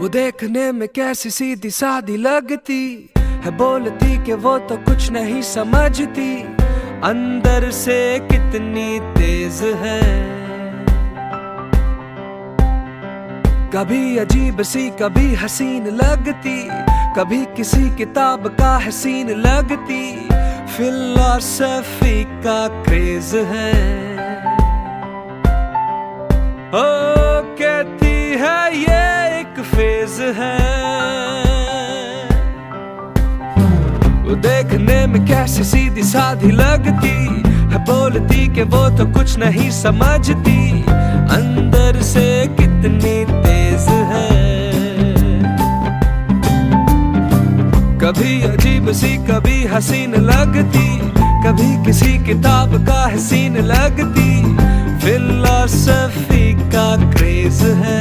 देखने में कैसी सीधी सादी लगती है, बोलती कि वो तो कुछ नहीं समझती, अंदर से कितनी तेज है। कभी अजीब सी कभी हसीन लगती, कभी किसी किताब का हसीन लगती, फिलॉसफी का क्रेज है। ओ कहती है ये एक फेज है। वो देखने में कैसी सीधी साधी लगती है, बोलती कि वो तो कुछ नहीं समझती, अंदर से कितनी तेज है। कभी अजीब सी कभी हसीन लगती, कभी किसी किताब का हसीन लगती, फिलॉसफी का क्रेज है।